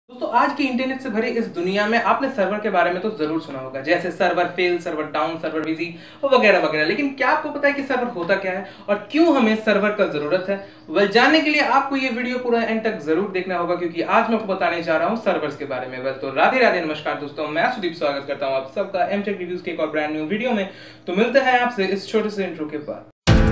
दोस्तों आज की इंटरनेट से भरी इस दुनिया में आपने सर्वर के बारे में तो जरूर सुना होगा, जैसे server fail, server down, server busy वगैरह वगैरह। लेकिन क्या आपको पता है कि सर्वर होता क्या है और क्यों हमें सर्वर का जरूरत है? वेल, जानने के लिए आपको ये वीडियो पूरा एंड तक जरूर देखना होगा, क्योंकि आज मैं आपको बताने जा रहा हूँ सर्वर्स के बारे में। वेल, तो राधे राधे, नमस्कार दोस्तों, मैं सुदीप स्वागत करता हूँ आप सबका एमटेक रिव्यूज के एक और ब्रांड न्यू वीडियो में। तो मिलते हैं आपसे इस छोटे से इंट्रो के बाद।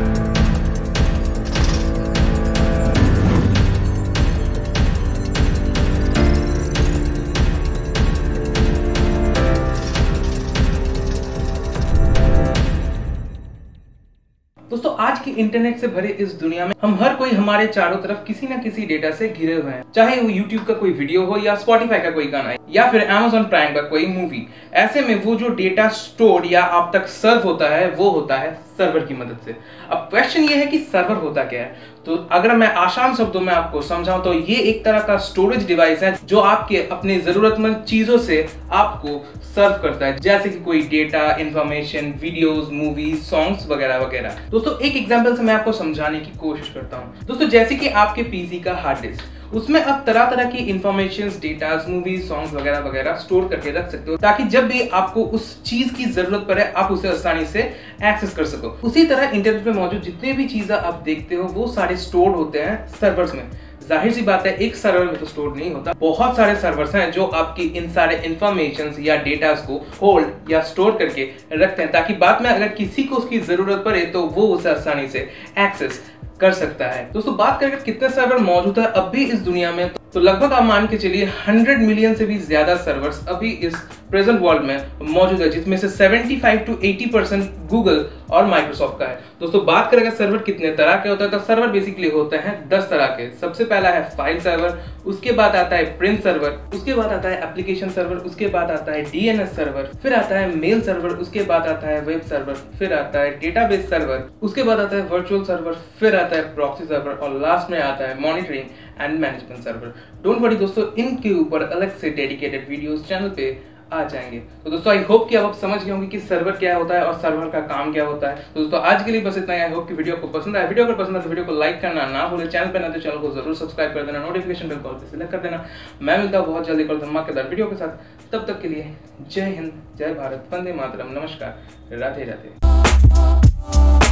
दोस्तों आज की इंटरनेट से भरे इस दुनिया में हम हर कोई हमारे चारों तरफ किसी न किसी डेटा से घिरे हुए हैं, चाहे वो YouTube का कोई वीडियो हो या Spotify का कोई गाना या फिर Amazon प्राइम का कोई मूवी। ऐसे में वो जो डेटा स्टोर या आप तक सर्व होता है वो होता है सर्वर की मदद से। अब क्वेश्चन ये है कि सर्वर होता क्या है? तो अगर मैं आसान शब्दों में आपको समझाऊं तो ये एक तरह का स्टोरेज डिवाइस है जो आपके अपने जरूरतमंद चीजों से आपको सर्व करता है, जैसे कि कोई data, information, videos, movies, songs वगैरह वगैरह। दोस्तों एक एग्जांपल से मैं आपको समझाने की कोशिश करता हूं। दोस्तों जैसे कि आपके पीसी का हार्ड डिस्क, उसमें आप तरह तरह की इंफॉर्मेशन, डेटास, मूवीज, सॉन्ग्स वगैरह वगैरह स्टोर करके रख सकते हो, ताकि जब भी आपको उस चीज की जरूरत पड़े आप उसे आसानी से एक्सेस कर सको। उसी तरह इंटरनेट में मौजूद जितने भी चीजें आप देखते हो वो सारे स्टोर होते हैं सर्वर्स में। जाहिर सी बात है एक सर्वर में तो स्टोर नहीं होता, बहुत सारे सर्वर्स हैं जो आपकी इन सारे इंफॉर्मेशन या डेटास को होल्ड या स्टोर करके रखते हैं, ताकि बाद में अगर किसी को उसकी जरूरत पड़े तो वो उसे आसानी से एक्सेस कर सकता है। दोस्तों बात करें कितने सर्वर मौजूद है अभी इस दुनिया में, तो लगभग आप मान के चलिए 100 मिलियन से भी ज्यादा सर्वर्स अभी इस प्रेजेंट वर्ल्ड में मौजूद है, जिसमें से 75 to 80% गूगल और माइक्रोसॉफ्ट का है। दोस्तों बात करें सर्वर कितने तरह के होते हैं, तो सर्वर बेसिकली होते हैं 10 तरह के। सबसे पहला है फाइल सर्वर, उसके बाद आता है प्रिंट सर्वर, उसके बाद आता है एप्लीकेशन सर्वर, उसके बाद आता है डीएनएस सर्वर, फिर आता है मेल सर्वर, उसके बाद आता है वेब सर्वर, फिर आता है डेटाबेस सर्वर, उसके बाद आता है वर्चुअल सर्वर, फिर आता है प्रॉक्सी सर्वर और लास्ट में आता है monitoring and management server. Don't worry दोस्तों, इनके ऊपर अलग से डेडिकेटेड वीडियोस चैनल पे आ जाएंगे। तो दोस्तों आई होप कि आप समझ गए होंगे कि सर्वर क्या होता है और सर्वर का काम क्या होता है। तो दोस्तों आज के लिए बस इतना ही। आई होप कि वीडियो को पसंद आया। वीडियो अगर पसंद आए तो वीडियो को लाइक करना ना भूलें, चैनल पे ना तो चैनल को जरूर सब्सक्राइब कर देना, नोटिफिकेशन बेल कॉल पे सिलेक्ट कर देना। मैं मिलता हूं बहुत जल्दी कल धमाकेदार वीडियो के साथ। तब तक के लिए जय हिंद, जय भारत, वंदे मातरम, नमस्कार, राधे राधे।